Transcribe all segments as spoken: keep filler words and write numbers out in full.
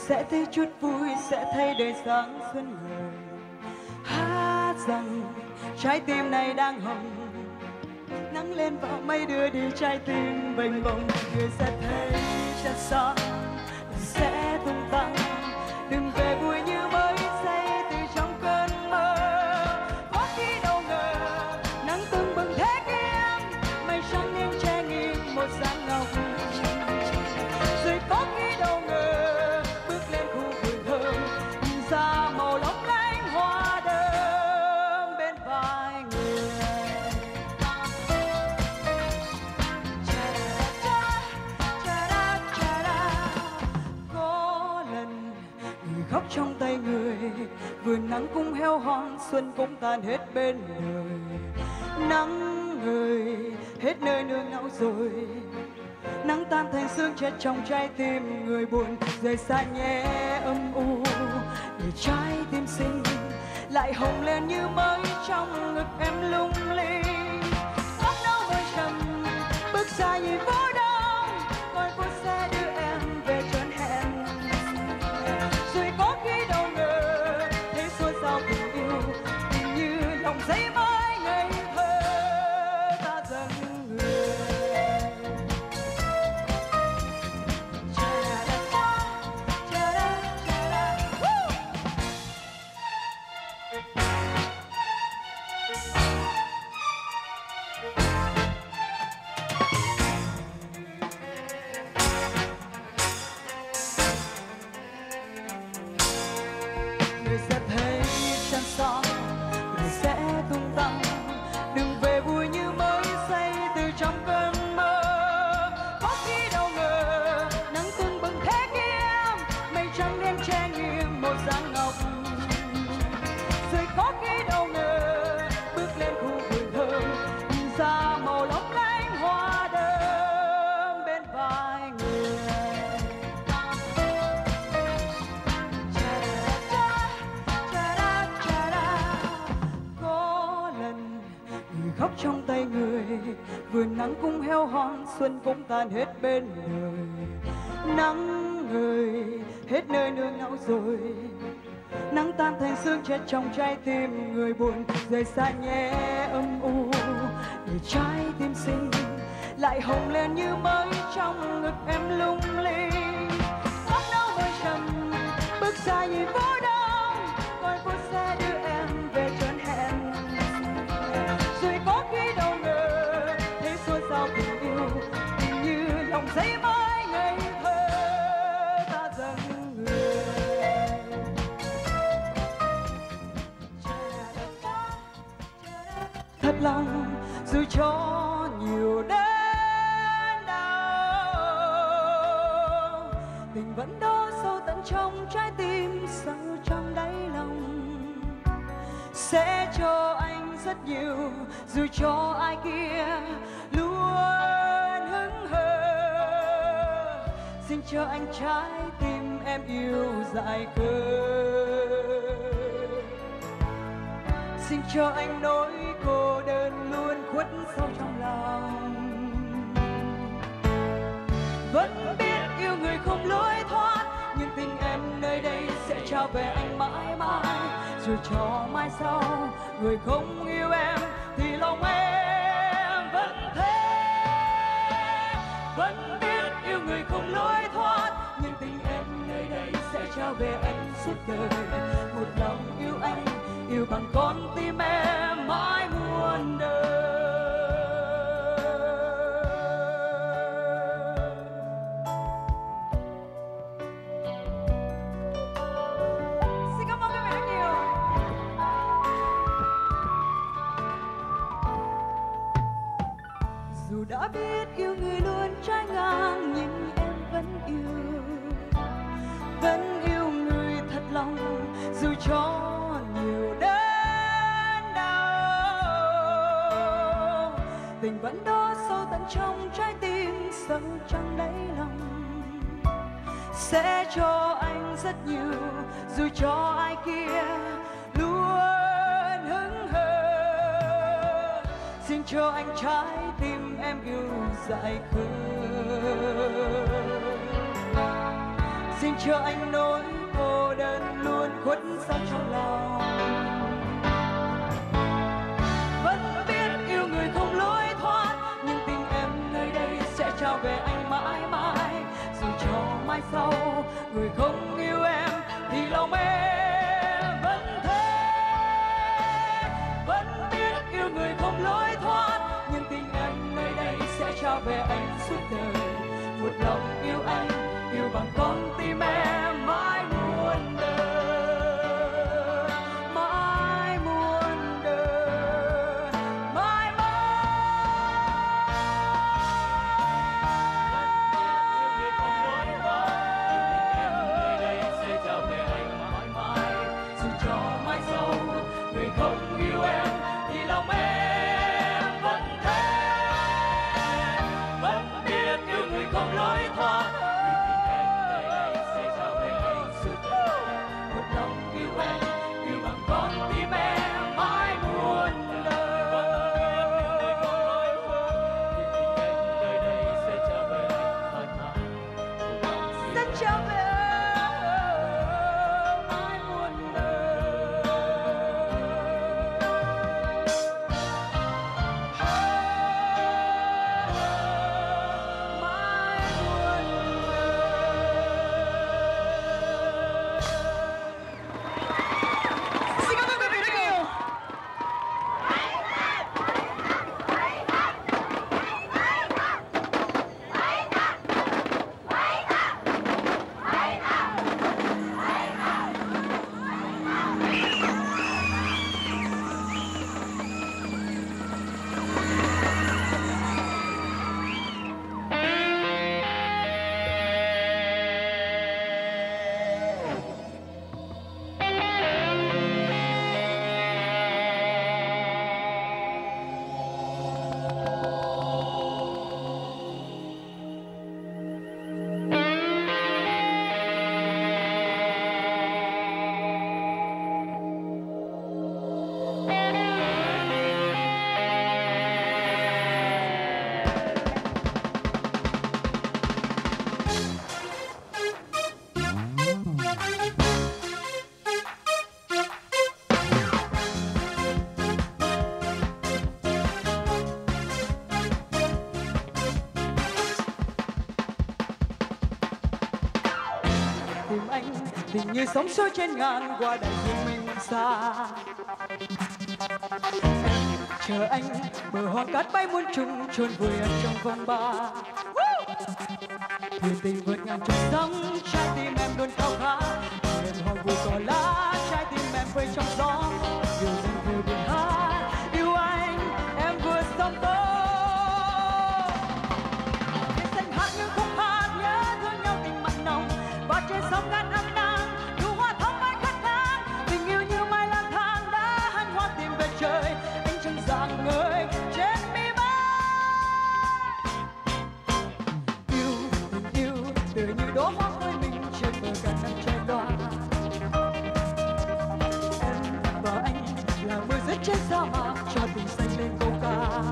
sẽ thấy chút vui, sẽ thấy đời sáng xuân người. Hát rằng trái tim này đang hồng, nắng lên vào mây đưa đi trái tim bềnh bồng. Người sẽ thấy chân sáng sẽ tung tăng, đừng về vui như mới say từ trong cơn mơ. Có khi đâu ngờ nắng tưng bừng thế kia, mây trắng đêm che nghiêng một dáng ngọc. Rồi có khi đâu ngờ bước lên khu vườn thơm, nhìn ra màu lóng lánh hoa đơm bên vai người. Có lần người khóc trong tay người, vườn nắng cũng heo hon, xuân cũng tan hết bên đời. Nắng người hết nơi nương náu rồi, nắng tan thành sương chết trong trái tim người buồn. Rời xa nhé âm u để trái tim xinh lại hồng lên như mới trong ngực em lung linh. Óc đâu mới trầm bước xa nhìn phố đông, coi phố xe đưa em về chốn hẹn. Rồi có khi đâu ngờ thấy xôn xao tình yêu, tình như lòng giấy mới ngây thơ ta dần người. Người sẽ thấy trăng sáng, người sẽ tung tăng, đừng về vui như mới say từ trong cơn mơ. Có khi đâu ngờ nắng tưng bừng thế kia, mây trắng đêm che nghiêng một dáng ngọc. Rồi có khi đâu ngờ bước lên khu vườn thơm, nhìn ra màu lóng lánh hoa đơm bên vai người. Có lần người khóc trong tay người, vườn nắng cũng heo hon, xuân cũng tan hết bên đời. Nắng người hết nơi nương náu rồi, nắng tan thành sương chết trong trái tim người buồn. Rời xa nhé âm u để trái tim xinh lại hồng lên như mới trong ngực em lung linh. Óc đâu mới trầm bước xa nhìn phố đông, coi phố xe đưa em về chốn hẹn. Rồi có khi đâu ngờ thấy xôn xao tình yêu, tình như lòng giấy mới ngây thơ ta dần người. Thật lòng dù cho nhiều đến đâu, tình vẫn đó sâu tận trong trái tim, sâu trong đáy lòng. Sẽ cho anh rất nhiều dù cho ai kia luôn hững hờ. Xin cho anh trái tim em yêu dại khờ, xin cho anh nỗi cô đơn luôn khuất sâu trong lòng. Vẫn biết yêu người không lối thoát, nhưng tình em nơi đây sẽ trao về anh mãi mãi. Dù cho mai sau người không yêu em thì lòng em vẫn thế. Vẫn biết yêu người không lối thoát, nhưng tình em nơi đây sẽ trao về anh suốt đời. Một lòng yêu anh, yêu bằng con tim em mãi muôn đời. Xin cảm ơn các bạn rất nhiều. Dù đã biết yêu người luôn trái ngang, nhưng em vẫn yêu, vẫn yêu người thật lòng. Dù cho nhiều đến đâu, tình vẫn đó sâu tận trong trái tim, sâu trong đáy lòng. Sẽ cho anh rất nhiều dù cho ai kia luôn hững hờ. Xin cho anh trái tim em yêu dại khờ, xin cho anh nỗi cô đơn luôn khuất sau trong lòng. Vẫn biết yêu người không lối thoát, nhưng tình em nơi đây sẽ trao về anh mãi mãi. Dù cho mai sau người không yêu em thì lòng em vẫn thế. Vẫn biết yêu người không lối thoát, nhưng tình em nơi đây sẽ trao về anh suốt đời. Một lòng yêu anh, yêu bằng con tim em mãi muôn đời, mãi muôn đời, mãi mãi. Yêu người không lối thoát, tình em nơi đây sẽ trao về anh mãi mãi. Dù cho mai sau người không yêu em thì lòng em vẫn thế. Vẫn biết yêu người không lối thoát, tình như sóng xô trên ngàn qua đại dương mênh mông xa. Chờ anh bờ hoang cát bay muôn trùng chôn vùi anh trong vòng ba. Thuyền tình vượt ngàn trùng sóng, trái tim em luôn khao khát. Em hoang vu cỏ lá, trái tim em vơi trong gió. Yêu dần vừa buồn hát, yêu anh em vừa sóng tố. Tiếng xanh hát những khúc hát nhớ thương nhau tình mặn nồng, và trên sóng ngàn năm năm. Anh chẳng dạng người trên mi bay. Yêu tình yêu tựa như đóa hoa với mình trên bờ cạn nắng trái loa. Em và anh là mưa rớt trên sa mạc cho tình xanh lên câu ca.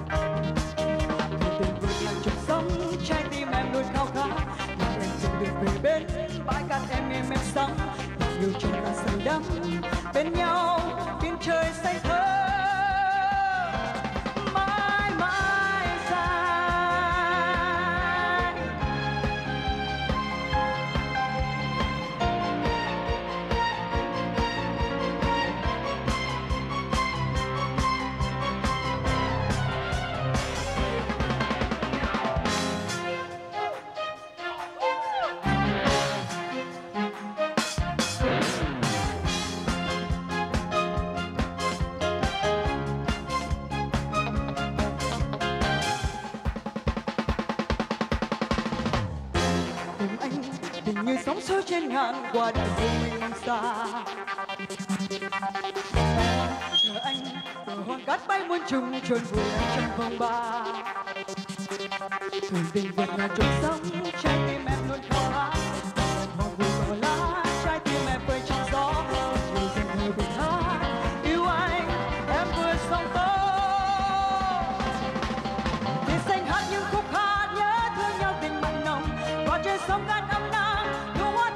Tình vượt ngàn trùng sóng, trái tim em luôn khao khát. Nhưng em dừng được về bên bãi cát em êm êm sóng. Yêu chúng ta say đắm bên nhau biển trời say thơ. Tình như sóng xô trên ngàn qua đại dương mênh mông xa. Chờ anh bờ hoang cát bay muôn trùng chôn vùi anh trong vòng ba. Thuyền tình vượt ngàn trùng sóng, trái tim em luôn khao khát. Hoang vu cỏ lá, trái tim em vơi trong gió. Yêu dần hơi buồn hát, yêu anh em vừa sóng tố. Tiếng xanh hát những khúc hát nhớ thương nhau tình mặn nồng, và trên sóng ngàn năm năm.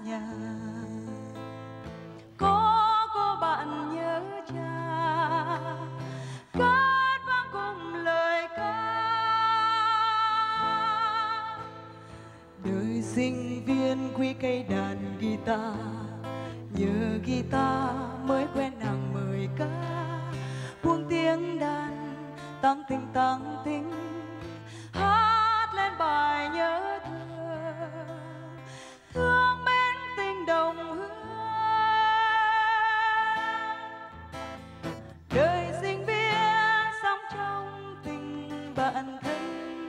nhà. Có cô bạn nhớ cha cất vang cùng lời ca. Đời sinh viên quý cây đàn guitar, nhờ guitar mới quen nàng mời ca. Buông tiếng đàn tăng tình tăng tình, hát lên bài nhớ thương, thương mến tình đồng hương. Đời sinh viên sống trong tình bạn thân,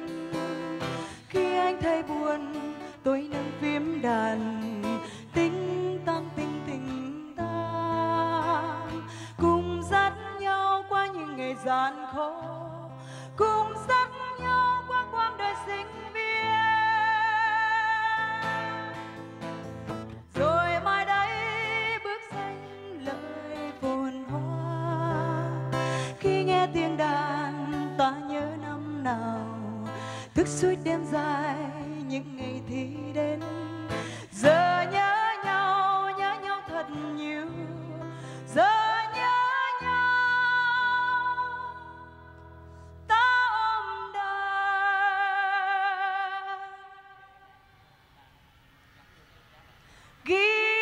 khi anh thấy buồn tôi nâng phím đàn, tinh tăng tinh tình tăng, cùng dắt nhau qua những ngày gian khó, cùng dắt nhau qua quãng đời sinh viên. Rồi mai đây bước danh lời phồn hoa, khi nghe tiếng đàn ta nhớ năm nào thức suốt đêm dài những ngày thi đến. Giờ nhớ nhau, nhớ nhau thật nhiều, giờ nhớ nhau ta ôm đàn guitar.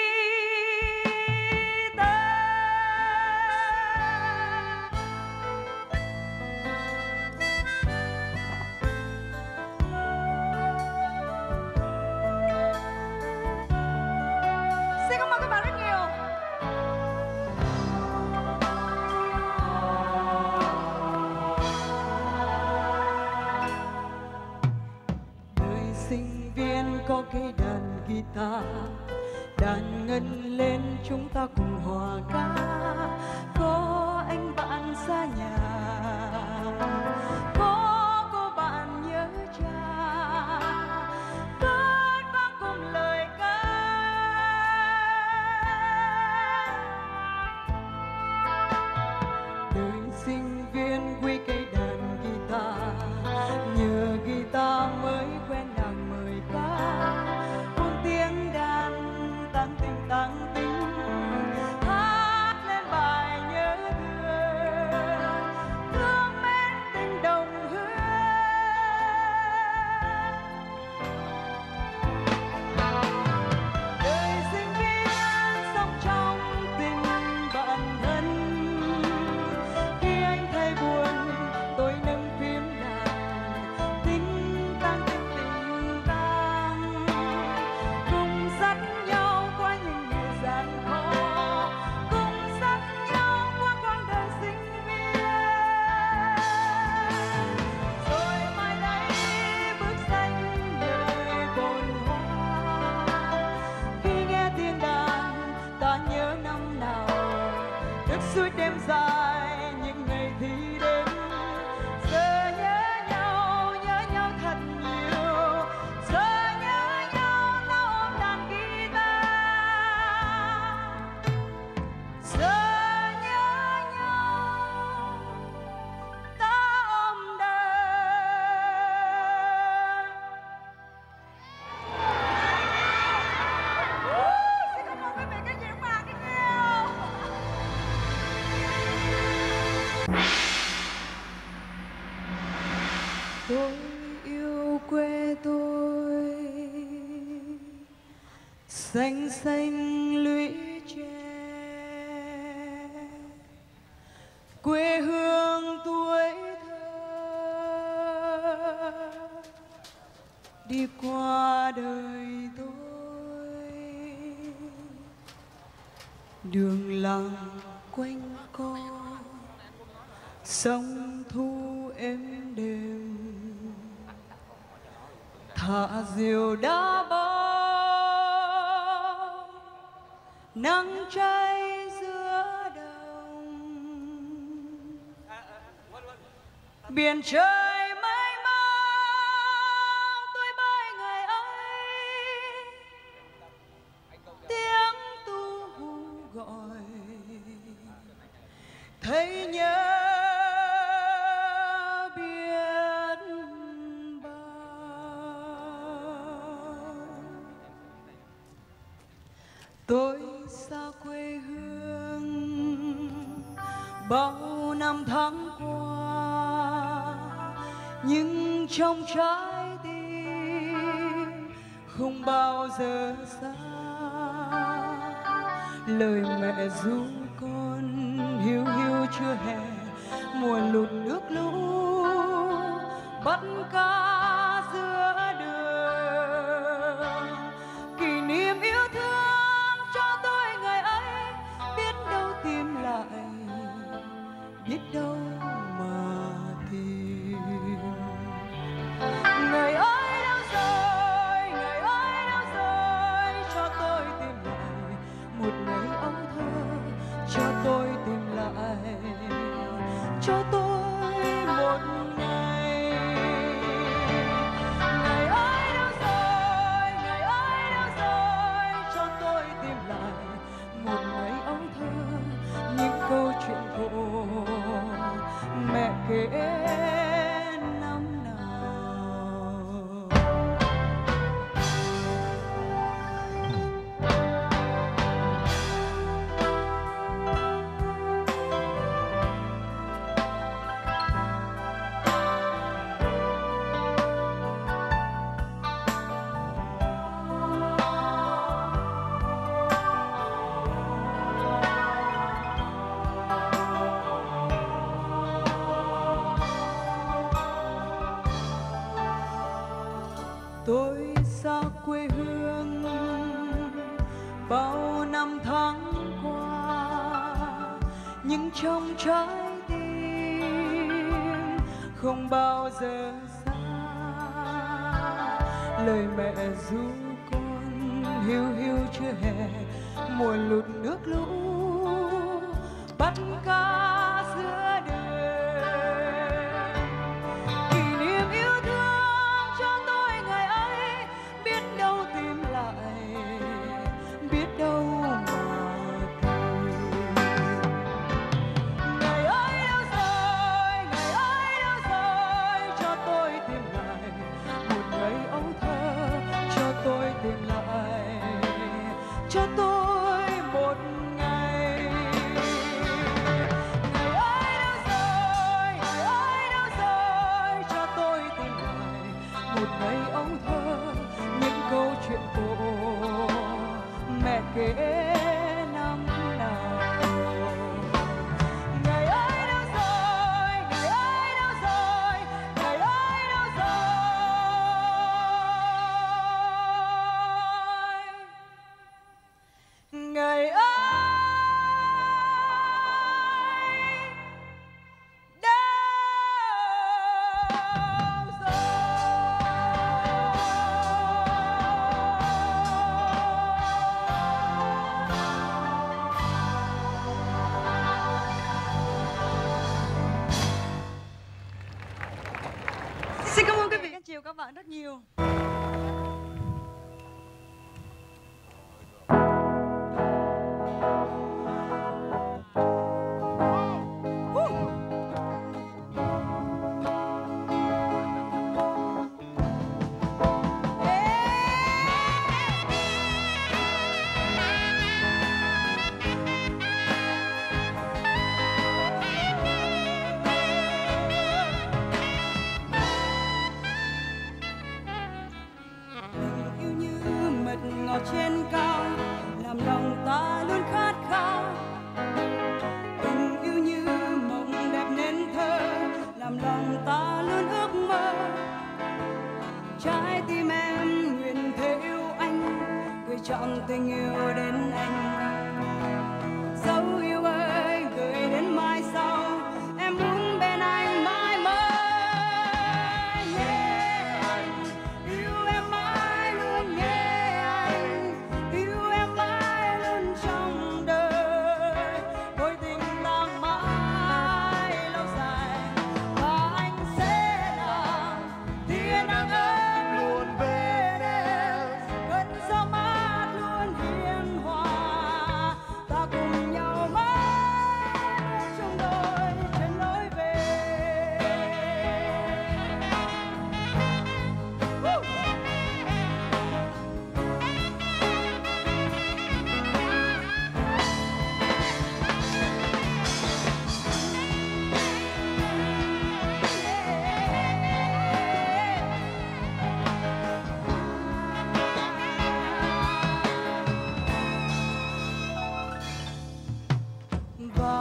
Xin cảm ơn các bạn rất nhiều. Đời sinh viên có cây đàn guitar, đàn ngân lên chúng ta cùng hòa ca. Có anh bạn xa nhà, có cô bạn nhớ cha, cất vang cùng lời ca. Đời sinh viên quý cây đàn guitar, nhờ guitar mới quen nàng mời ca. Buông tiếng đàn tăng tình tăng tình, hát lên bài nhớ thương, thương mến tình đồng hương. Đời sinh viên sống trong tình bạn thân, khi anh thấy buồn tôi nâng phím đàn, tinh tăng tinh tình tăng, cùng dắt nhau qua những ngày gian khó, cùng dắt nhau qua quãng đời sinh viên. Rồi mai đây bước danh đời phồn hoa, khi nghe tiếng đàn ta nhớ năm nào thức suốt đêm dài những ngày thi đến. Giờ nhớ nhau, nhớ nhau thật nhiều, giờ nhớ nhau ta ôm đàn guitar, giờ nhớ nhau ta ôm đàn. Xin cảm ơn quý vị các diễn bạn rất nhiều. Tôi yêu quê tôi, xanh xanh lũy tre, quê hương tuổi thơ đi qua đời tôi. Đường làng quanh co, sông thu êm đềm, thả diều đá bóng, nắng cháy giữa đồng. Biển trời mênh mông tôi bơi ngày ấy, tiếng tu hú gọi thấy nhớ biết bao. Tôi xa quê hương bao năm tháng qua, nhưng trong trái tim không bao giờ xa. Lời mẹ ru con hiu hiu chưa hè, mùa lụt nước lũ bắt cá giữa đường. Kỷ niệm yêu thương cho tôi ngày ấy, biết đâu tìm lại, biết đâu mà tìm. Ngày ấy đâu rồi, ngày ấy đâu rồi, cho tôi tìm lại một ngày ấu thơ, cho tôi tìm lại, cho tôi một ngày. Ngày ấy đâu rồi, ngày ấy đâu rồi, cho tôi tìm lại một ngày ấu thơ, những câu chuyện cổ mẹ kể năm nào. Tôi xa quê hương bao năm tháng qua, nhưng trong trái tim không bao giờ xa. Lời mẹ ru con hiu hiu chưa hè, mùa lụt nước lũ bắt cá giữa đường. Kỷ niệm yêu thương cho tôi ngày ấy, biết đâu tìm lại, biết đâu mà tìm. Ngày ấy đâu rồi, ngày ấy đâu rồi, cho tôi tìm lại một ngày ấu thơ, cho tôi tìm lại, cho tôi một ngày. Ngày ấy đâu rồi, ngày ấy đâu rồi, cho tôi tìm lại một ngày ấu thơ, những câu chuyện cổ mẹ kể năm nào. Ngày ấy đâu rồi, ngày ấy đâu rồi, ngày ấy đâu rồi. Ngày ấy xin cảm ơn quý vị, các chiều các bạn rất nhiều.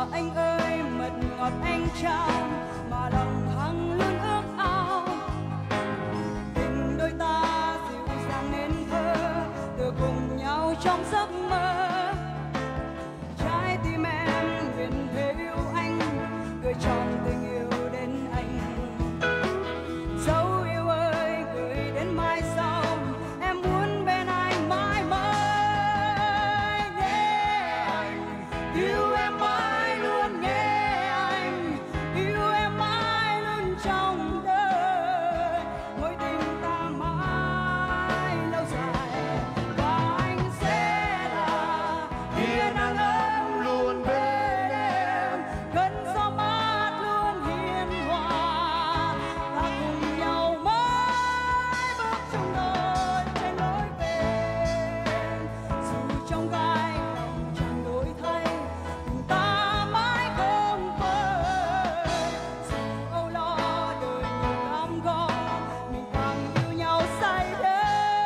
mà anh ơi, mật ngọt anh trao mà lòng hằng luôn ước ao. Tình đôi ta dịu dàng nên thơ, từ cùng nhau trong giấc mơ. Trái tim em nguyện thề yêu anh, gửi trọn tình yêu đến anh. Dấu yêu ơi gửi đến mai sau, em muốn bên anh mãi mãi. Nghe anh yêu em mãi, luôn nghe anh yêu em mãi, luôn trong đời. Mối tình ta mãi lâu dài, và anh sẽ là tia nắng ấm luôn bên em, cơn gió mát luôn hiền hòa. Ta cùng nhau mãi bước trong đời trên lối về, dù trong gai lòng chẳng đổi thay, tình ta mãi không vơi. Dù âu lo đời nhiều lắm có, mình càng yêu nhau say đắm.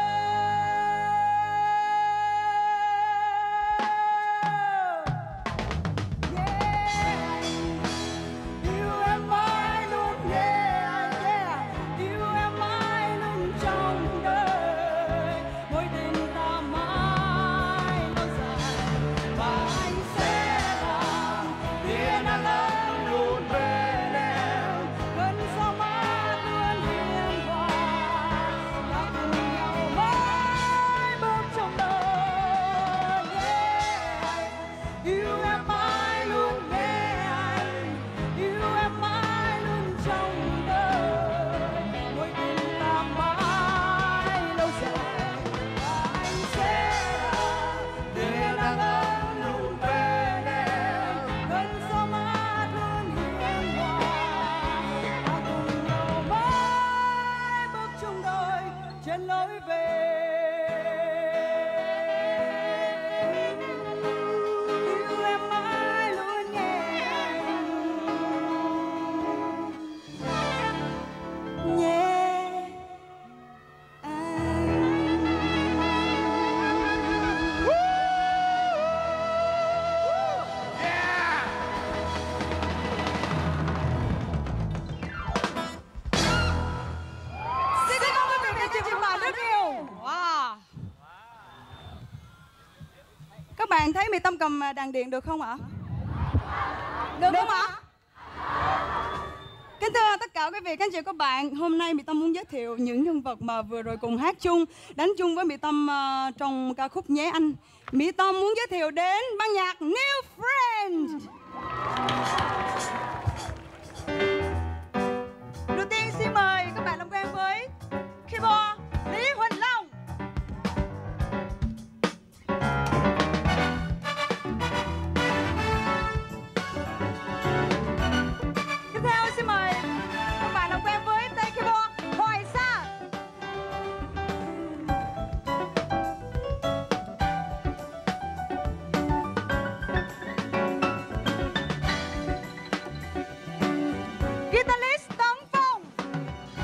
Yeah, yêu em mãi, luôn nghe anh. Yeah, yêu em mãi, luôn trong đời. Mối tình ta mãi lâu dài, và anh sẽ là tia nắng ấm luôn bên em, cơn gió mát luôn hiền hòa. Ta cùng nhau mãi bước trong đời. Yeah, yêu em mãi, luôn nghe anh yêu em mãi, luôn trong đời. Mối tình ta mãi lâu dài, và anh sẽ là tia nắng ấm luôn bên em, cơn gió mát luôn hiền hòa. Ta cùng nhau mãi bước trong đời trên lối về. Yêu em mãi, luôn nghe anh nhé anh. Xin cảm ơn quý vị và các bạn rất nhiều. Wow. Các bạn thấy Mỹ Tâm cầm đàn điện được không ạ? Được không ạ? Kính thưa tất cả quý vị, các anh chị, các bạn, hôm nay Mỹ Tâm muốn giới thiệu những nhân vật mà vừa rồi cùng hát chung, đánh chung với Mỹ Tâm uh, trong ca khúc Nhé Anh. Mỹ Tâm muốn giới thiệu đến ban nhạc New Friend. Đầu tiên xin mời các bạn làm quen với keyboard Lý Huỳnh Long. Tiếp theo xin mời các bạn làm quen với tay keyboard Hoài Sa. Guitarist Tấn Phong.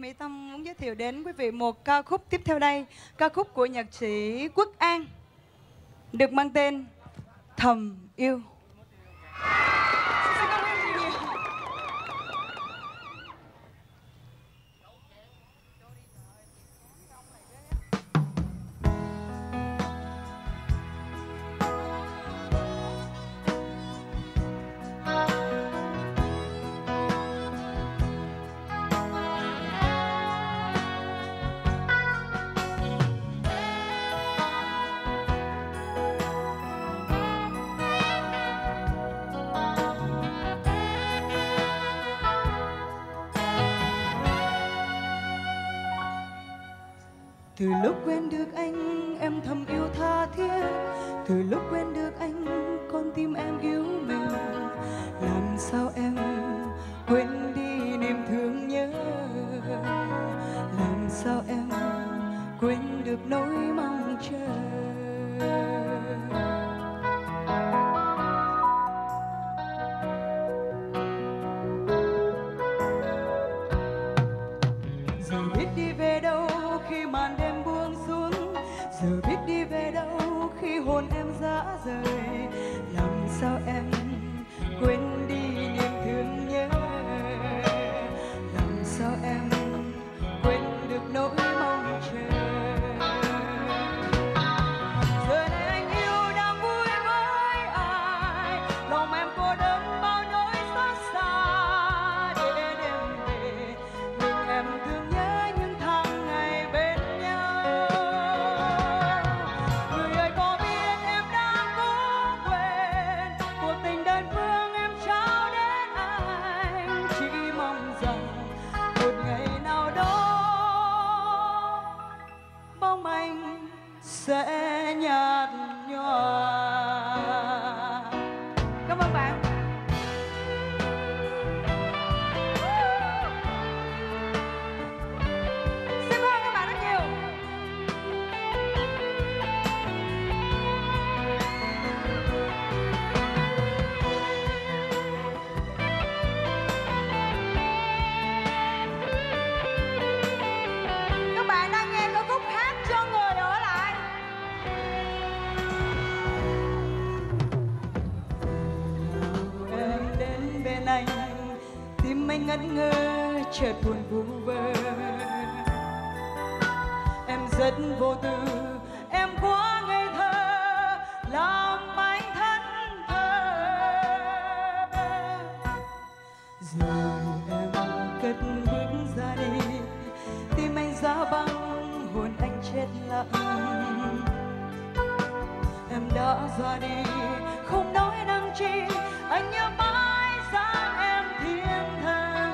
Mỹ Tâm muốn giới thiệu đến quý vị một ca khúc tiếp theo đây. Ca khúc của nhạc sĩ Quốc An được mang tên Thầm Yêu. Từ lúc quen được anh, em thầm yêu tha thiết. Từ lúc quen được anh, con tim em yêu mình. Làm sao em quên đi niềm thương nhớ? Làm sao em quên được nỗi mong chờ? Giờ biết đi về đâu khi màn đêm buông xuống, giờ biết đi về đâu khi hồn em rã rời. Làm sao em quên đi niềm thương nhớ? Làm sao em quên được nỗi mong chờ? Giờ này anh yêu đang vui với ai, lòng em cô đơn bao nỗi xót xa. Để đêm về mình em thương nhớ những tháng ngày bên nhau. Người ơi có biết em đã cố quên cuộc tình đơn phương em trao đến anh. Chỉ mong rằng một ngày nào đó bóng anh sẽ nhạt nhòa. Cảm ơn bạn. Xin cảm ơn các bạn rất nhiều. Các bạn đang nghe ca khúc Hát cho người ở lại. Em đến bên anh, tim anh ngẩn ngơ chợt buồn vu vơ. Em rất vô tư, em quá ngây thơ, làm anh thẫn thờ. Rồi em cất bước ra đi, tim anh giá băng, hồn anh chết lặng. Em đã ra đi, không nói năng chi, anh nhớ mãi dáng em thiên thần.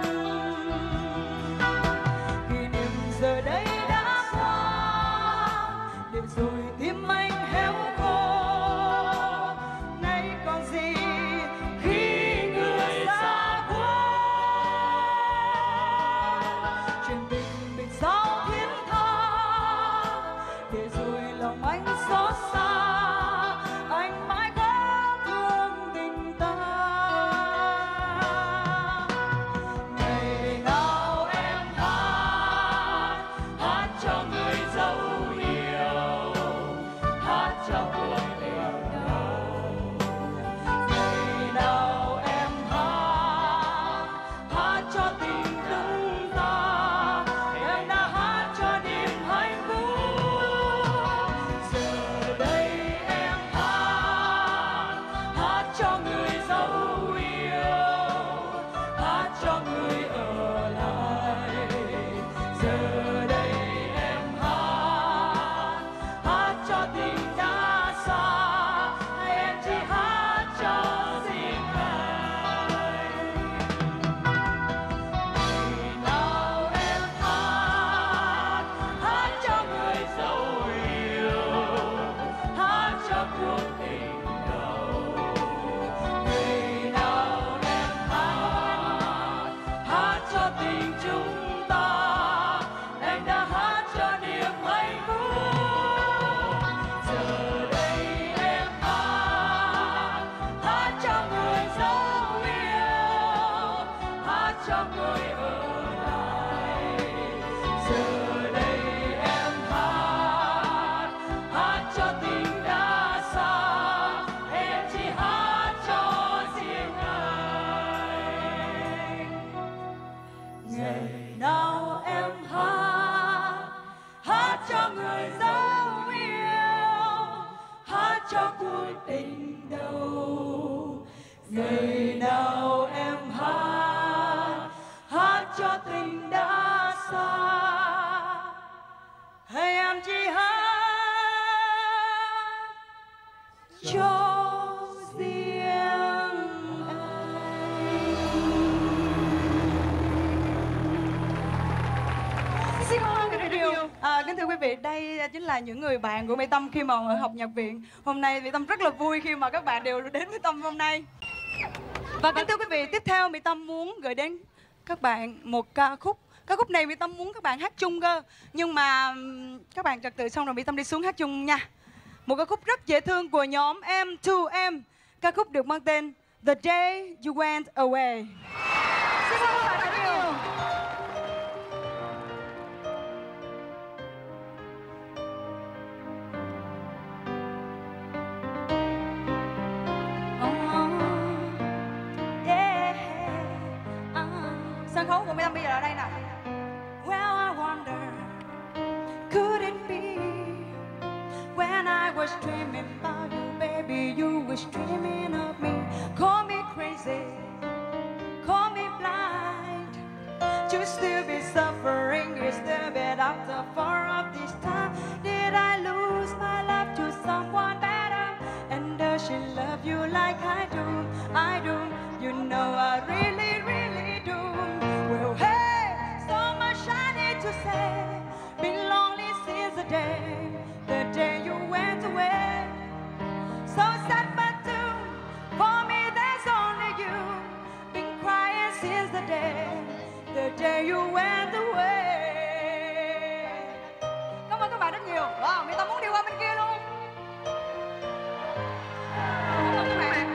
Kỷ niệm giờ đây đã qua, để rồi tim anh héo khô. Nay còn gì khi người xa quá. Chuyện tình mình sao thiết tha, để rồi lòng anh xót xa. Anh mãi có thương tình ta. tình đâu. Ngày nào em hát hát cho tình đã xa, hay em chỉ hát cho riêng anh. Xin cảm ơn rất nhiều. À, kính thưa quý vị, đây chính là những người bạn của Mỹ Tâm khi mà ở học nhạc viện. Hôm nay Mỹ Tâm rất là vui khi mà các bạn đều đến với Tâm hôm nay. Và kính thưa quý vị, tiếp theo Mỹ Tâm muốn gửi đến các bạn một ca khúc. Ca khúc này Mỹ Tâm muốn các bạn hát chung cơ, nhưng mà các bạn trật tự xong rồi Mỹ Tâm đi xuống hát chung nha. Một ca khúc rất dễ thương của nhóm em hai em. Ca khúc được mang tên The Day You Went Away. Xin cảm ơn các bạn rất nhiều. Sân khấu của Mỹ Tâm bây giờ ở đây nè. Well, I wonder, could it be when I was dreaming about you, baby, you were dreaming of me. Call me crazy, call me blind, to still be suffering, you still be after for of this time. Did I lose my love to someone better? And does she love you like I do? I do, you know I really, really do. Well, hey, so much I need to say. Been lonely since the day, the day you went away. So sad but true, for me there's only you. Been crying since the day, the day you went away. Cảm ơn các bạn rất nhiều. Wow, Mỹ Tâm muốn đi qua bên kia luôn. Cảm ơn các bạn.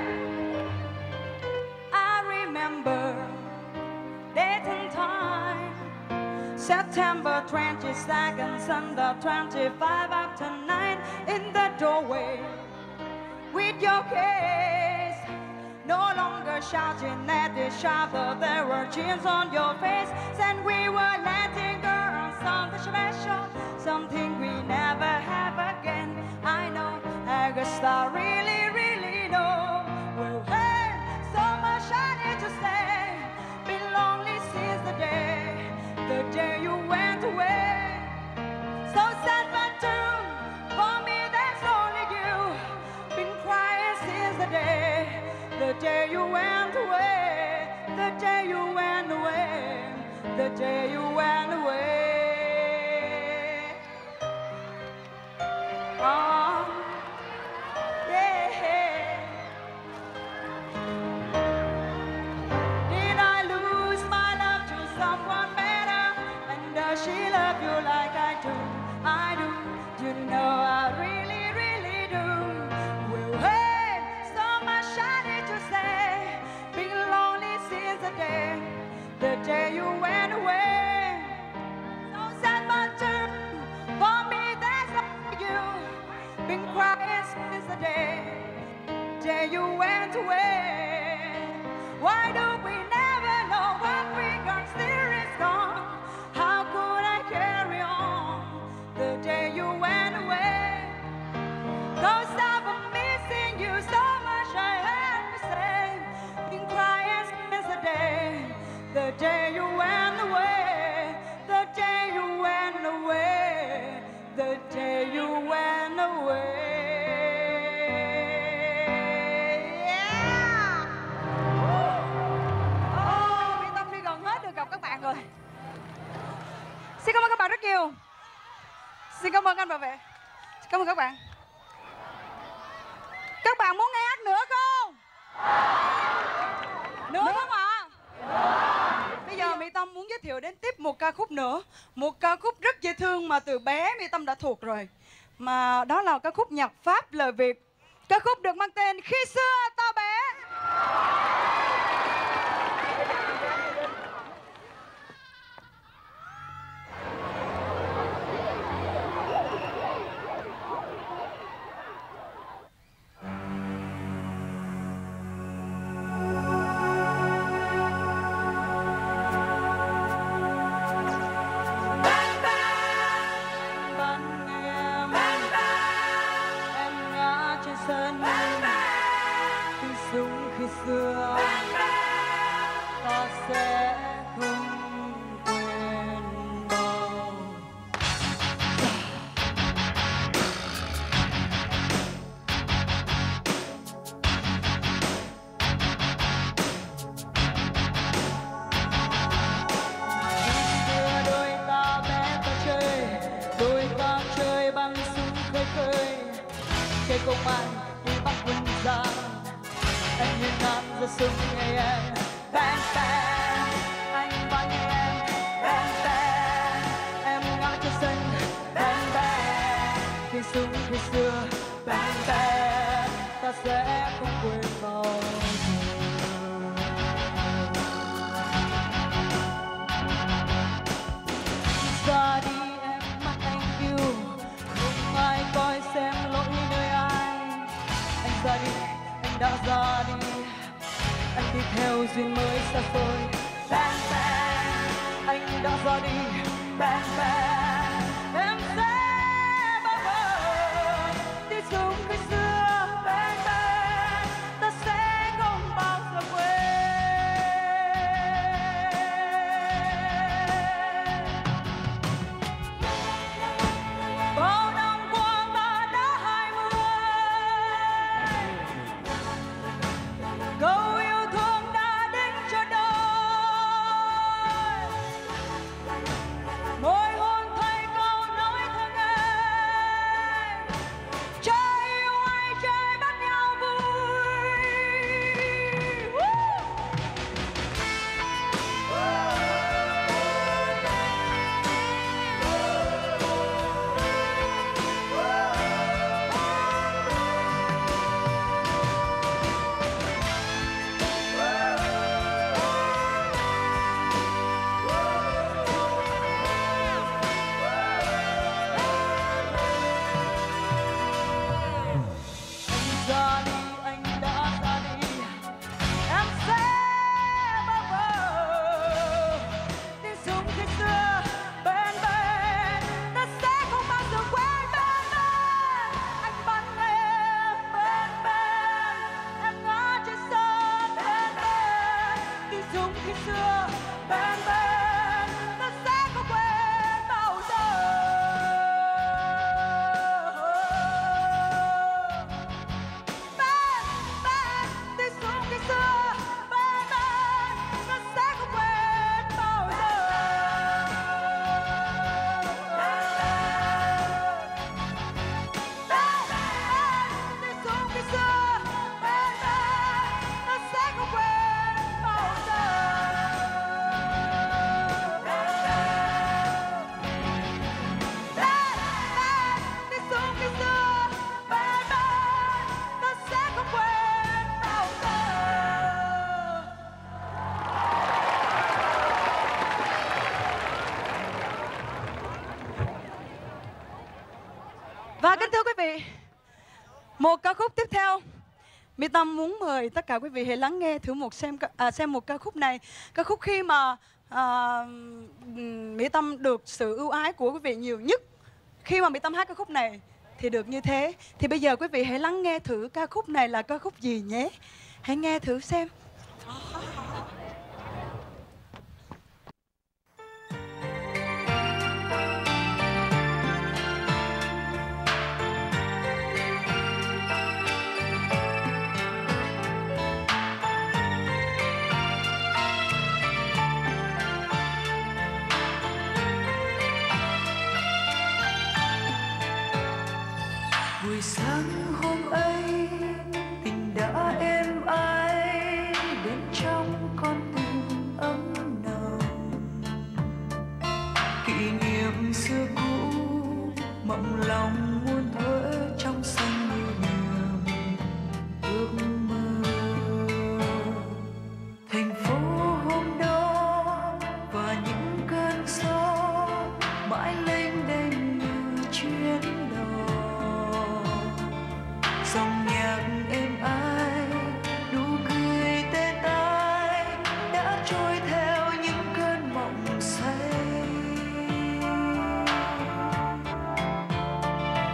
I remember date and time, September twenty-second, Sunday twenty-five after nine, in the doorway with your kiss, no longer shouting at each other, there were tears on your face, and we were letting go on something special, something we never have again. I know, I guess I really, really know. Well, hey, so much I need to say. Been lonely since the day, the day you went away. So sad but true, for me there's only you. Been crying since the day, the day you went away, the day you went away, the day you went away. Oh, yeah. Did I lose my love to someone better? And does she love you like I do? I do, you know I really, really do. Well, hey, so much I need to say. Been lonely since the day, the day you went away. So sad but true, for me there's only you. Been crying since the day, day you went away. Why do we never know what we got? Still is gone. How could I carry on the day you went away? Cause I've been missing you so much, I have to say. Been crying since the day, the day you went away, the day you went away, the day you went away. Yeah! Oh, Mỹ Tâm đi gần hết được gặp các bạn rồi. Xin cảm ơn các bạn rất nhiều. Xin cảm ơn anh bảo vệ. Xin cảm ơn các bạn. Các bạn muốn nghe hát nữa không? Nữa không ạ? Bây giờ Mỹ Tâm muốn giới thiệu đến tiếp một ca khúc nữa. Một ca khúc rất dễ thương mà từ bé Mỹ Tâm đã thuộc rồi. Mà đó là ca khúc nhạc Pháp lời Việt. Ca khúc được mang tên Khi xưa ta bé. Ban em, em ngã trên sân. khơi cây công an đi bắc quân giang anh hiên ngang ra sông nghe em bang bang anh vẫn nghe em bang bang em ngã trên sân bang bang khi súng khi xưa bang bang ta sẽ không quên bao giờ ra đi em mắt anh yêu không ai coi xem lỗi nơi ai anh ra đi anh đã ra đi anh đi theo duyên mới xa xôi bang bang anh đã ra đi bang bang em sẽ bao bờ đi xuống khi xưa bang bang ta sẽ không bao giờ quên bao năm qua ta đã hai mươi câu yêu thương đã đến cho đời môi hôn thay câu nói thương em chơi yêu hay chơi bắt nhau vui. Woo! Ra đi anh đã ra đi em sẽ bao bờ đi xuống khi xưa bên bên ta sẽ không bao giờ quên bên bên anh bắn em bên bên em ngã trên sân bên bên đi xuống khi xưa bên bên ta sẽ không quên bao giờ. Đi xuống khi xưa bên bên ta sẽ không quên bao giờ. Đi xuống khi xưa bên bên ta sẽ không quên bao giờ. Đi xuống khi xưa bên bên ta sẽ không quên bao giờ. Và kính thưa quý vị, một ca khúc tiếp theo, Mỹ Tâm muốn mời tất cả quý vị hãy lắng nghe thử một xem ca- à, xem một ca khúc này. Ca khúc khi mà à, Mỹ Tâm được sự ưu ái của quý vị nhiều nhất. Khi mà Mỹ Tâm hát ca khúc này thì được như thế. Thì bây giờ quý vị hãy lắng nghe thử ca khúc này là ca khúc gì nhé. Hãy nghe thử xem. Buổi sáng hôm ấy tình đã êm ái đến trong con tim ấm nồng kỷ niệm xưa cũ mộng lòng muôn thuở trong xanh như niềm ước mơ thành phố hôm đó và những cơn gió mãi lênh đênh như chuyến đò dòng nhạc êm ái đủ cười tê tái đã trôi theo những cơn mộng say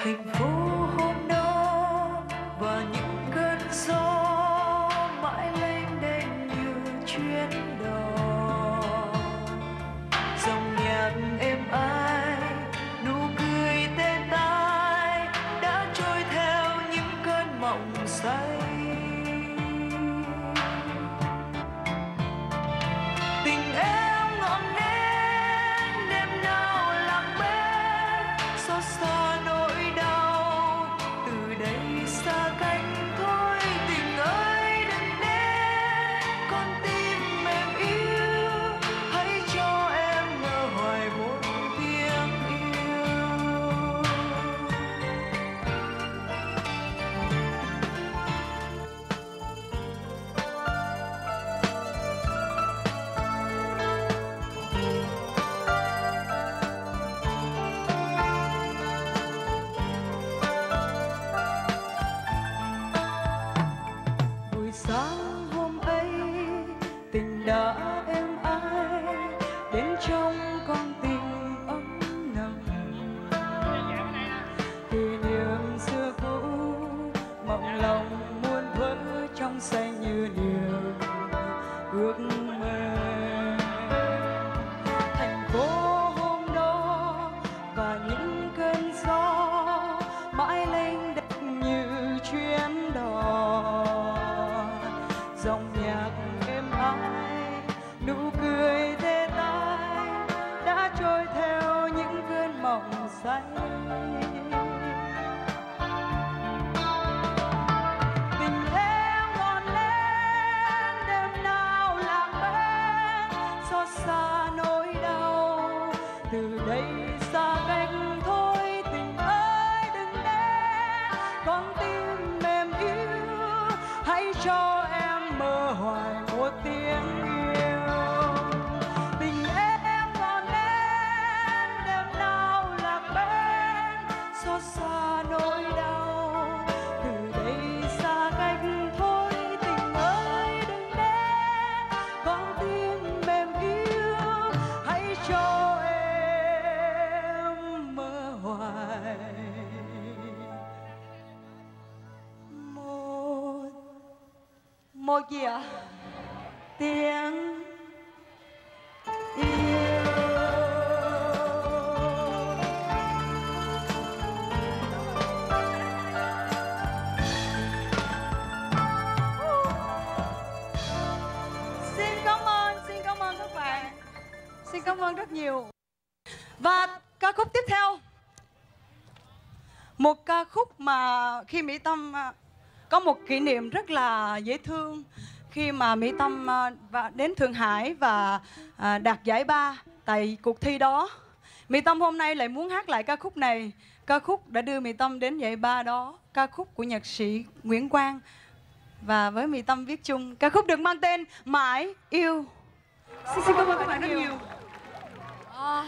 thành phố hôm đó và những cơn gió mãi lênh đênh như chuyến đò. Dòng nhạc êm ái, nụ cười tê tái đã trôi theo những cơn mộng say. Tình em ngọn nến đêm nào lặng bên, xót xa nỗi đau từ đây xa cách thôi. Tình ơi đừng đến, con tim mềm yếu, hãy cho em mơ hoài một tiếng yêu. Buổi sáng hôm ấy tình đã êm ái đến trong con tim ấm nồng. Kỷ niệm xưa cũ mộng lòng muôn thuở trong xanh như niềm ước mơ. Thành phố hôm đó và những cơn gió mãi lênh đênh như chuyến đò. Dòng nhạc êm ái, nụ cười tê tái đã trôi theo những cơn mộng say. Tình em ngọn nến đêm nào lặng bên, xót xa nỗi đau từ đây xa cách thôi. Tình ơi đừng đến, con tim mềm yếu, hãy cho em mơ hoài một tiếng yêu. Tình em ngọn nến đêm nào lặng bên, xót xa nỗi đau từ đây xa cách thôi. Tình ơi đừng đến, con tim mềm yếu, hãy cho em mơ hoài một một gì ạ? Tiếng yêu. Xin cảm ơn, xin cảm ơn các bạn. Xin cảm ơn rất nhiều. Và ca khúc tiếp theo, một ca khúc mà khi Mỹ Tâm à, có một kỷ niệm rất là dễ thương khi mà Mỹ Tâm à, và đến Thượng Hải và à, đạt giải ba tại cuộc thi đó. Mỹ Tâm hôm nay lại muốn hát lại ca khúc này, ca khúc đã đưa Mỹ Tâm đến giải ba đó, ca khúc của nhạc sĩ Nguyễn Quang và với Mỹ Tâm viết chung. Ca khúc được mang tên Mãi Yêu. Xin, xin cảm ơn các bạn rất nhiều. À.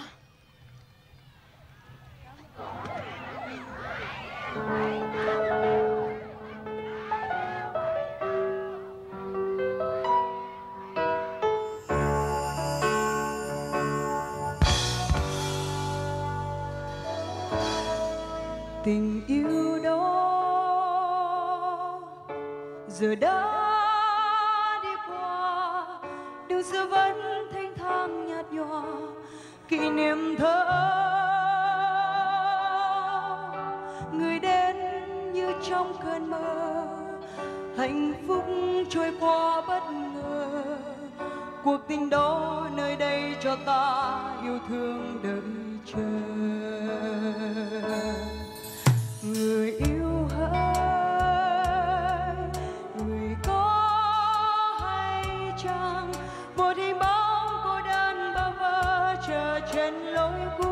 Tình yêu đó giờ đã đi qua, đường xưa vẫn thanh thang nhạt nhòa, kỷ niệm thơ người đến như trong cơn mơ, hạnh phúc trôi qua bất ngờ. Cuộc tình đó nơi đây cho ta yêu thương đợi chờ. Người yêu hỡi, người có hay chăng một hình bóng cô đơn bơ vơ chờ trên lối cũ.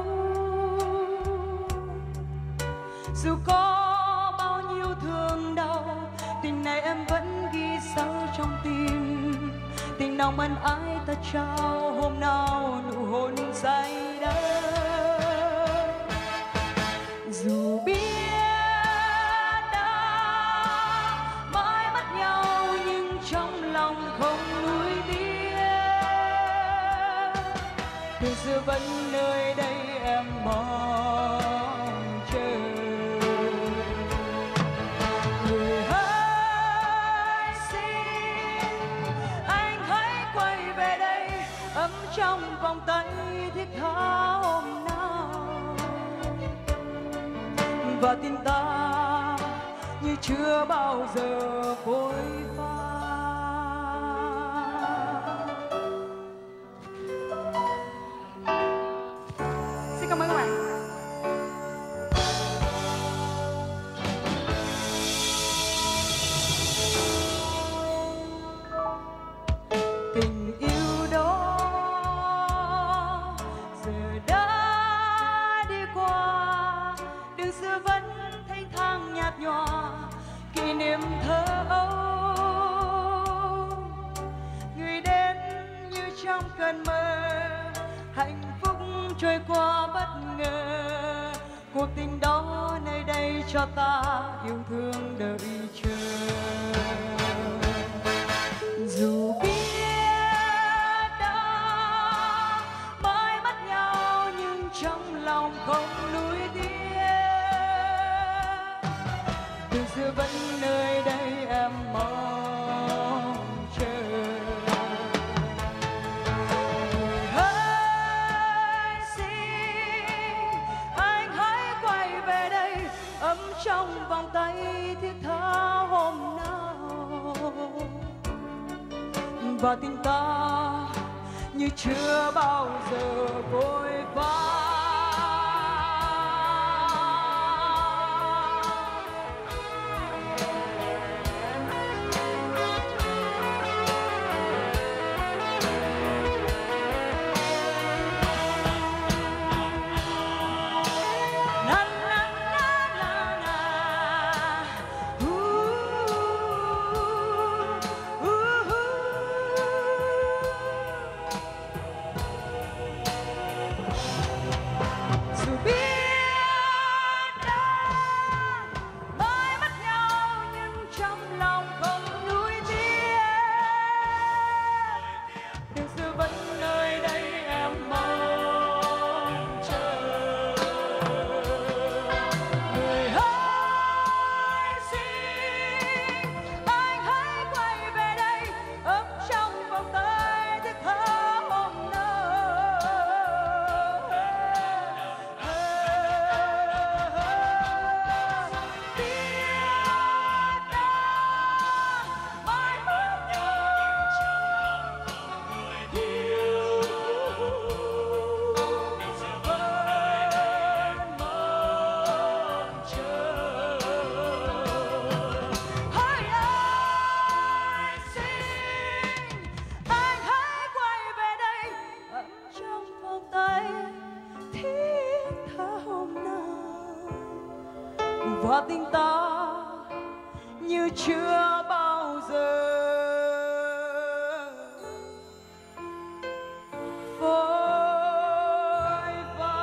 Dù có bao nhiêu thương đau, tình này em vẫn ghi sâu trong tim. Tình nồng ân ái ta trao hôm nào nụ hôn say đắm. Dù biết từ xưa vẫn nơi đây em mong chờ. như chưa bao giờ vội vã. Xin cảm ơn các bạn. Tình yêu đó giờ đã đi qua, đường xưa vẫn thanh thang nhạt nhòa kỷ niệm thơ ấu. Người đến như trong cơn mơ, hạnh phúc trôi qua bất ngờ. Cuộc tình đó nơi đây cho ta yêu thương đợi chờ. Dù biết đã mãi mất nhau nhưng trong lòng không nuối tiếc. Từ xưa vẫn nơi đây em mong chờ. Người hỡi xin anh hãy quay về đây, ấm trong vòng tay thiết tha hôm nào. Và tình ta như chưa bao giờ vội vã. Và tình ta như chưa bao giờ vội vã.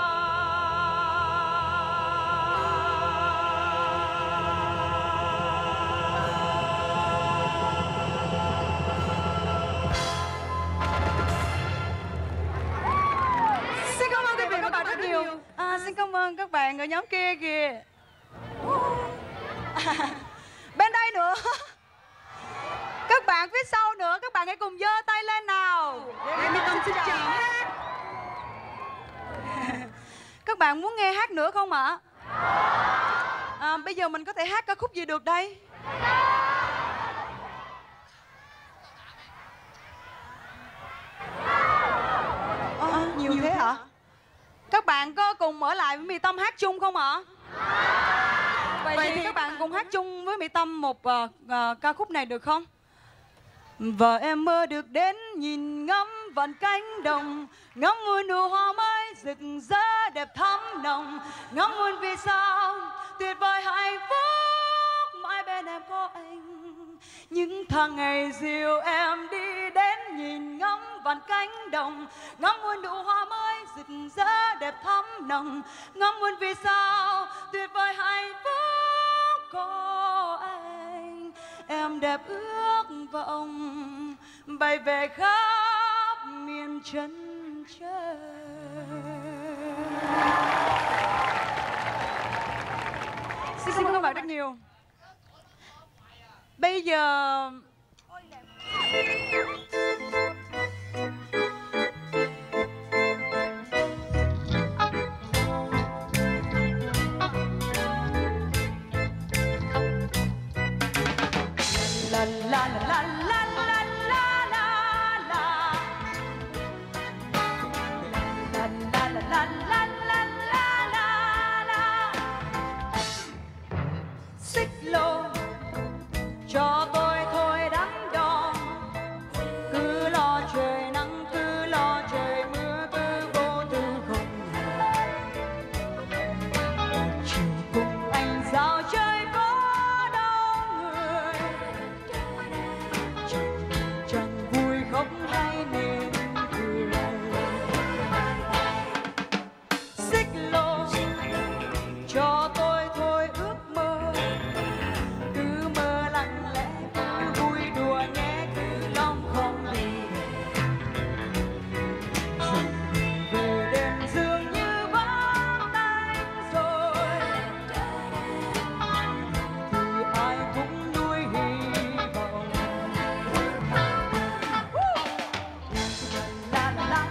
Xin cảm ơn quý vị và các bạn rất nhiều. À, xin cảm ơn các bạn ở nhóm kia kìa. À, bên đây nữa. Các bạn phía sau nữa, các bạn hãy cùng giơ tay lên nào. Để mi Tâm xin chào hát. Các bạn muốn nghe hát nữa không ạ? À, bây giờ mình có thể hát ca khúc gì được đây? À, nhiều thế hả? Các bạn có cùng ở lại với mi Tâm hát chung không ạ? Vậy, Vậy thì các bạn cùng hát chung với Mỹ Tâm một uh, uh, ca khúc này được không? Và em mơ được đến nhìn ngắm vạn cánh đồng, ngắm muôn nụ hoa mới rực rỡ đẹp thắm nồng, ngắm muôn vì sao tuyệt vời hạnh phúc mãi bên em có anh. Những tháng ngày dịu em đi đến nhìn ngắm vạn cánh đồng, ngắm muôn nụ hoa mới rực rỡ đẹp thắm nồng, ngắm muôn vì sao tuyệt vời hạnh phúc có anh. Em đẹp ước vọng bay về khắp miền chân trời. Xin cảm ơn các bạn rất nhiều. Bây giờ xích lô cho tôi thôi đắn đo, cứ lo trời nắng cứ lo trời mưa cứ vô tư không ngờ. Một chiều cùng anh dạo chơi có đông người, chẳng buồn chẳng vui khóc hay nên cười. Xích lô cho tôi thôi ước mơ, cứ mơ lặng lẽ cứ vui đùa nhé cứ lòng không đi rồi về đêm dường như vắng tanh rồi, thì ai cũng nuôi hy vọng. La la la.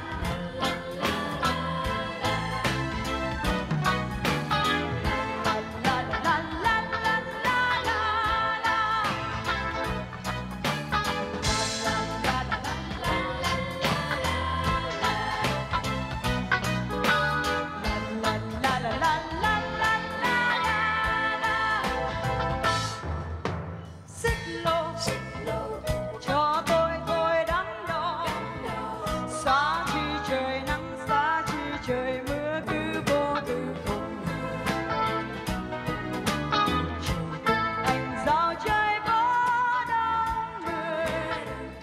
Cho tôi thôi đắn đo, xa chi trời nắng xa chi trời mưa cứ vô tư không ngờ. Chiều cùng anh dạo chơi có đông người,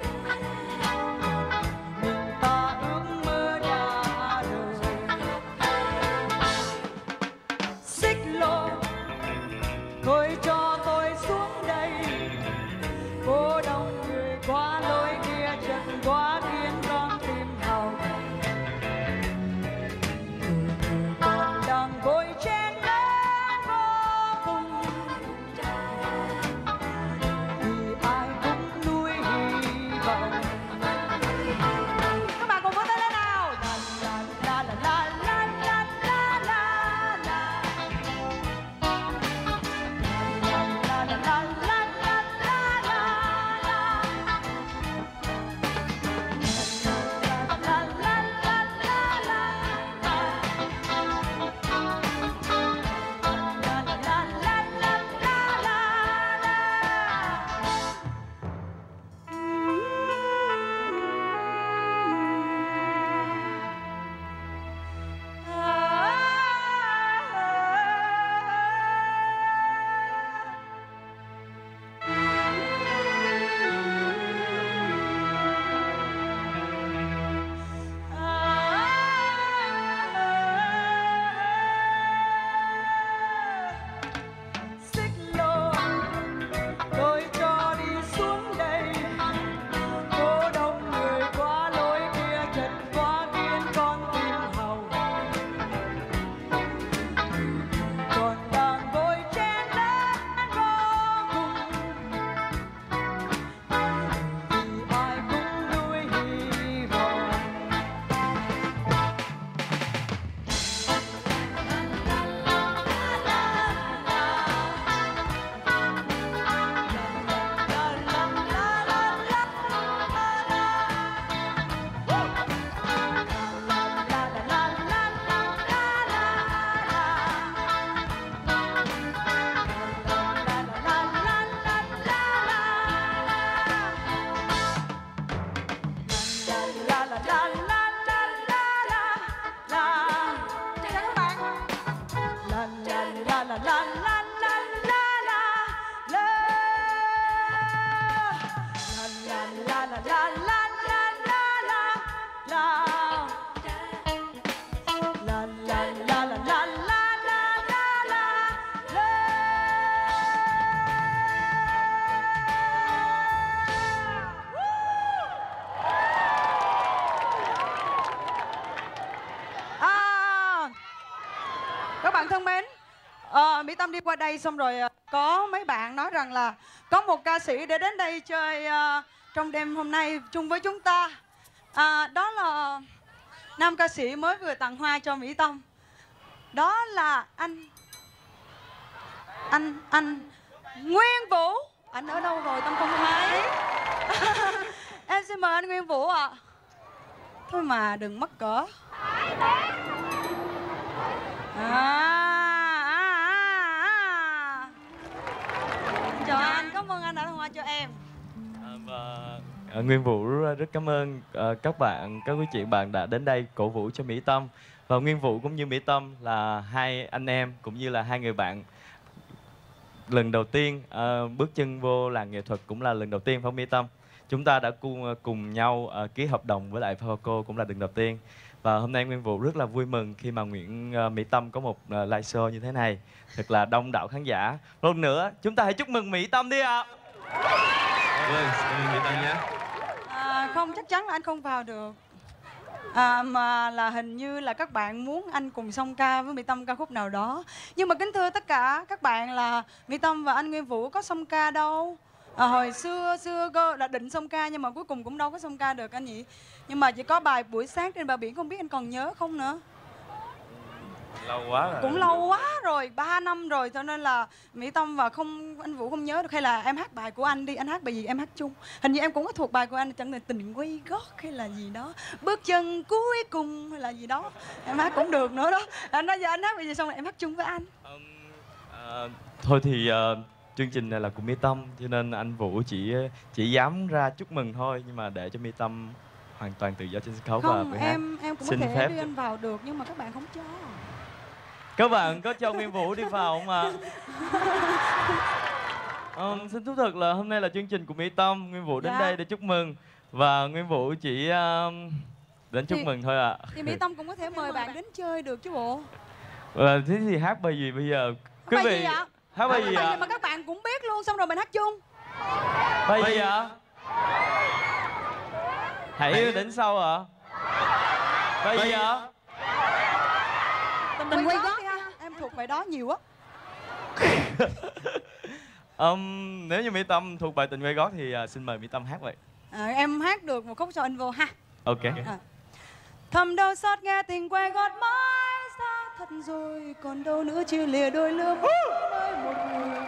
mình ta ước mơ đã đời. Xích lô thôi cho tôi xuống đây, phố đông người qua lối kia chân quá khiến con tim hao gầy. Người người còn đang vội chen lấn vô cùng, thì ai cũng nuôi hy vọng. Các bạn cùng vỗ tay lên nào. La la la la la la la la la. La la la la la. Các bạn thân mến, à, Mỹ Tâm đi qua đây xong rồi có mấy bạn nói rằng là có một ca sĩ để đến đây chơi uh, trong đêm hôm nay chung với chúng ta. À, đó là nam ca sĩ mới vừa tặng hoa cho Mỹ Tâm. Đó là anh Anh Anh Nguyên Vũ. Anh ở đâu rồi Tâm không thấy. Em xin mời anh Nguyên Vũ ạ. À. Thôi mà đừng mắc cỡ. À, à, à, à. em. À, và à, Nguyên Vũ rất cảm ơn à, các bạn, các quý chị bạn đã đến đây cổ vũ cho Mỹ Tâm. Và Nguyên Vũ cũng như Mỹ Tâm là hai anh em cũng như là hai người bạn lần đầu tiên à, bước chân vô làng nghệ thuật, cũng là lần đầu tiên phải không Mỹ Tâm? Chúng ta đã cùng cùng nhau à, ký hợp đồng với lại Phaco cũng là lần đầu tiên. Và hôm nay Nguyên Vũ rất là vui mừng khi mà Nguyễn uh, Mỹ Tâm có một uh, live show như thế này, thật là đông đảo khán giả. Một lần nữa chúng ta hãy chúc mừng Mỹ Tâm đi ạ. Vâng, cảm ơn Mỹ Tâm nhé. À, không, chắc chắn là anh không vào được. À, mà là hình như là các bạn muốn anh cùng song ca với Mỹ Tâm ca khúc nào đó. Nhưng mà kính thưa tất cả các bạn là Mỹ Tâm và anh Nguyên Vũ có song ca đâu. À, hồi xưa xưa cơ đã định song ca nhưng mà cuối cùng cũng đâu có song ca được anh nhỉ. Nhưng mà chỉ có bài Buổi Sáng Trên Bờ Biển, không biết anh còn nhớ không nữa. Lâu quá rồi. Cũng lâu quá rồi, ba năm rồi, cho nên là Mỹ Tâm và không anh Vũ không nhớ được. Hay là em hát bài của anh đi, anh hát bài gì em hát chung. Hình như em cũng có thuộc bài của anh, chẳng là Tình Quay Gót hay là gì đó, Bước Chân Cuối Cùng hay là gì đó, em hát cũng được nữa đó. Anh nói giờ anh hát bài gì xong rồi em hát chung với anh. Um, uh, thôi thì uh, chương trình này là của Mỹ Tâm, cho nên anh Vũ chỉ chỉ dám ra chúc mừng thôi, nhưng mà để cho Mỹ Tâm hoàn toàn tự do trên sân khấu. Không, và em em cũng xin có thể phép đưa anh vào được nhưng mà các bạn không cho. Các bạn có cho Nguyên Vũ đi vào không ạ? À? um, xin thú thật là hôm nay là chương trình của Mỹ Tâm, Nguyên Vũ đến Dạ. đây để chúc mừng. Và Nguyên Vũ chỉ um, đến chúc thì, mừng thôi ạ. À. Thì Mỹ Tâm cũng có thể mời bạn đến chơi được chứ bộ. À, thế thì hát bài gì bây giờ? Quý Bài vị gì ạ? hát bài À, gì bài ạ? gì mà các bạn cũng biết luôn, xong rồi mình hát chung. Bài gì ạ? Hãy yêu đến sau ạ. Bài gì ạ? Tình Quay Gót đi ha. Em thuộc bài đó nhiều á. um, Nếu như Mỹ Tâm thuộc bài Tình Quay Gót thì uh, xin mời Mỹ Tâm hát vậy. À, em hát được một khúc cho anh vô ha. Ok. À. Thầm đau xót nghe tình quay gót mãi xa thật rồi, còn đâu nữa chia lìa đôi lứa mỗi nơi một người.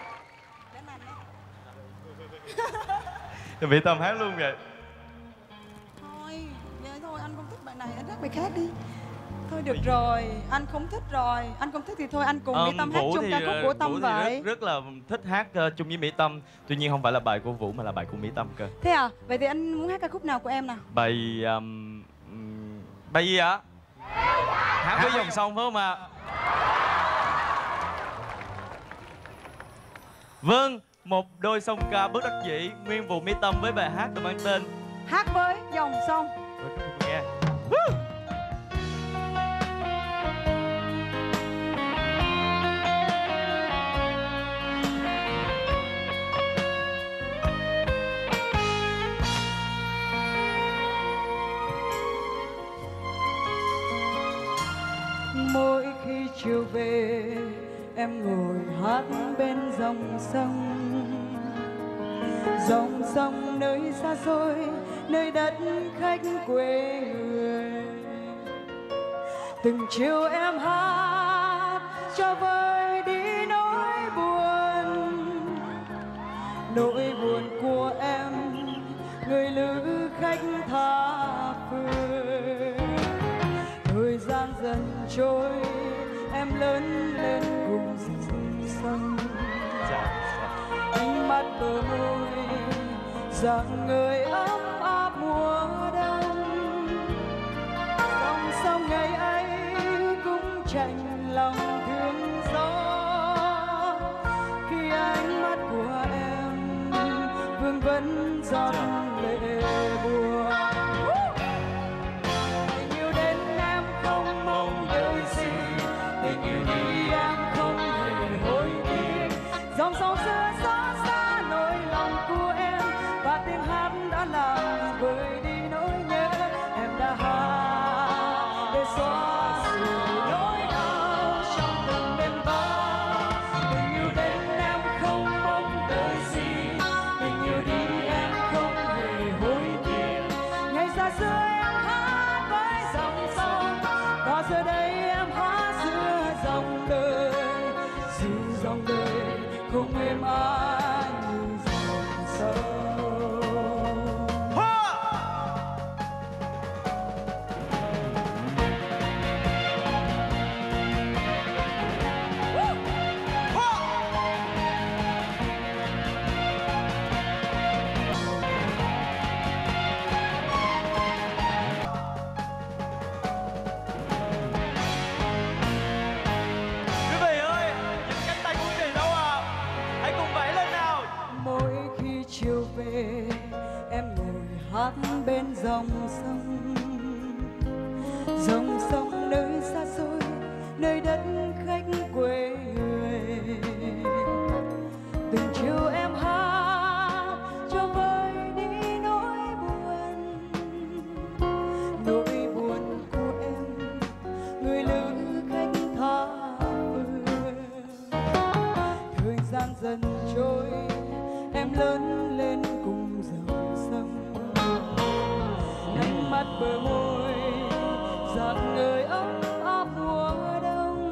Mỹ Tâm hát luôn vậy. Thôi, vậy thôi anh không thích bài này, anh hát bài khác đi. Thôi được rồi, anh không thích rồi, anh không thích thì thôi anh cùng Um, Mỹ Tâm hát Vũ chung thì, ca khúc của Tâm Vũ thì vậy. rất, rất là thích hát uh, chung với Mỹ Tâm. Tuy nhiên không phải là bài của Vũ mà là bài của Mỹ Tâm cơ. Thế à? Vậy thì anh muốn hát ca khúc nào của em nào? Bài um, um, bài gì ạ? Hát với dòng sông phải không ạ? Vâng, một đôi song ca bất đắc dĩ, Nguyên Vũ Mỹ Tâm với bài hát được mang tên Hát với dòng sông. Nghe. Mỗi khi chiều về em ngồi hát bên dòng sông, dòng sông nơi xa xôi, nơi đất khách quê người. Từng chiều em hát cho vơi đi nỗi buồn, nỗi buồn của em người lữ khách tha phương. Thời gian dần trôi em lớn lên cùng dòng sông, ánh mắt bờ môi dạng người ấm áp mùa đông. Dòng sông ngày ấy cũng chạnh lòng thương gió, khi ánh mắt của em vương vấn giọt lệ buồn. Tình yêu đến em không mong đợi gì, tình yêu đi em không hề hối tiếc. Dòng sông xưa xót xa nỗi lòng của em, và tiếng hát đã làm vơi đi nỗi nhớ. Em đã hát để xóa sửa nỗi đau trong từng đêm vắng. Tình yêu đến em không mong đợi gì, tình yêu đi em không hề hối tiếc. Ngày xa xưa em hát với dòng sông, và giờ đây em hát giữa dòng đời. Dù dòng đời không êm ái như dòng sông. dòng sông, dòng sông nơi xa xôi, nơi đất khách quê người. Từng chiều em hát cho vơi đi nỗi buồn, nỗi buồn của em, người lữ khách tha phương. Thời gian dần trôi, em lớn lên cùng dòng sông, nắng mắt bờ môi dạng người ấm áp mùa đông.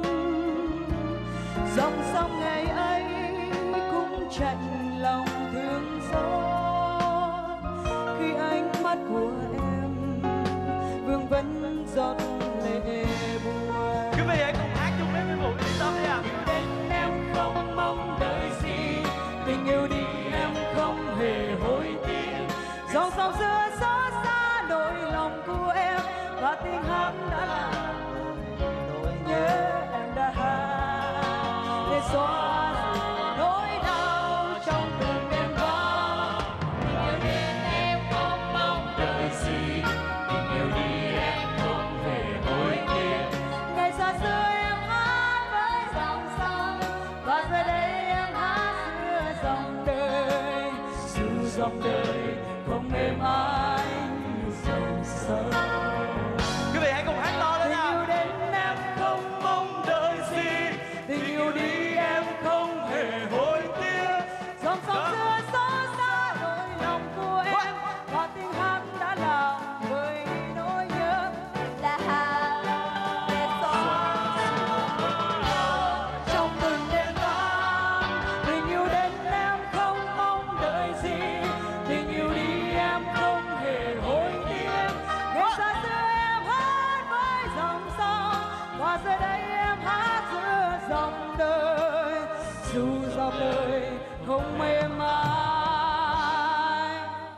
Dòng sông ngày ấy cũng chạnh lòng thương xót khi ánh mắt của em vương vấn giọt lệ buồn. Quý vị hãy cùng hát chung với Nguyên Vũ Mỹ Tâm đi ạ. Đến em không mong đợi gì, tình yêu đi em không hề hối tiếc. Dòng sông xưa xót xa nỗi lòng của em, và tiếng hát đã làm nỗi nhớ em đã hát để xóa dịu nỗi đau trong từng đêm vắng. Tình yêu đi em không mong đợi gì, tình yêu đi em không hề hối tiếc. Ngày xa xưa em hát với dòng sông, và giờ đây em hát giữa dòng đời. Dù dòng đời không êm ái như dòng sông. Quý vị hãy cùng hát to lên Tình nào. yêu đến em không mong đợi gì, tình yêu đi em không hề hối tiếc. Dòng sông xưa xót xa nỗi lòng của em, và tiếng hát đã làm vơi đi nỗi nhớ. Đã hát để xóa trong từng đêm vắng. Tình yêu đến em không mong đợi gì, tình yêu đi em không hề hối tiếc. Ngày xa xưa em hát với dòng sông, và giờ đây em hát giữa dòng đời. Dù dòng đời không êm ái.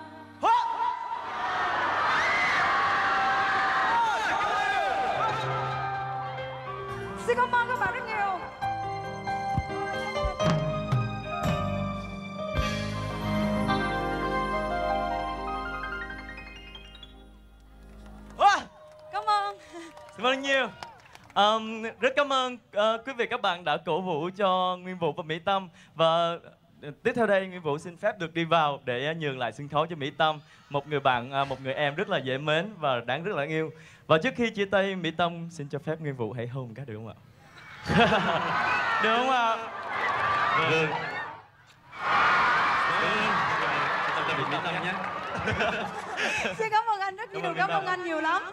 Xin cảm ơn các bạn rất nhiều. Wow. Cảm ơn. Cảm ơn nhiều. Um, rất cảm ơn uh, quý vị các bạn đã cổ vũ cho Nguyên Vũ và Mỹ Tâm. Và uh, tiếp theo đây Nguyên Vũ xin phép được đi vào để uh, nhường lại sân khấu cho Mỹ Tâm, một người bạn, uh, một người em rất là dễ mến và đáng rất là yêu. Và trước khi chia tay, Mỹ Tâm xin cho phép Nguyên Vũ hãy hôn cái được không ạ? Được không ạ? Vâng. Tâm tâm Mỹ Tâm nhé. Xin cảm ơn anh rất nhiều, cảm ơn anh nhiều lắm.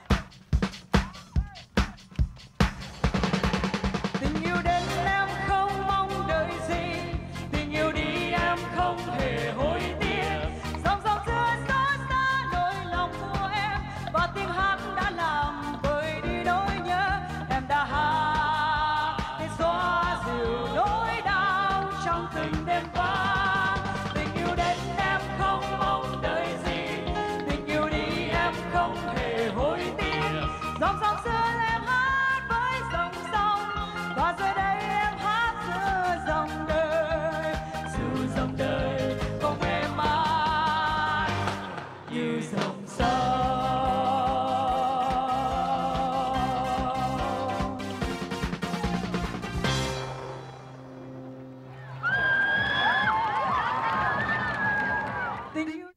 Tình yêu đến em không mong đợi gì, tình yêu đi em không hề hối tiếc. Dòng sông xưa xót xa nỗi lòng của em, và tiếng hát đã làm vơi đi nỗi nhớ. Em đã hát để xóa dịu nỗi đau trong từng đêm vắng. Tình yêu đến em không mong đợi gì, tình yêu đi em không hề hối tiếc. Dòng sông xưa em hát với dòng sông, và giờ đây em hát giữa dòng đời. Dù dòng đời không êm ái như dòng sông. Tình yêu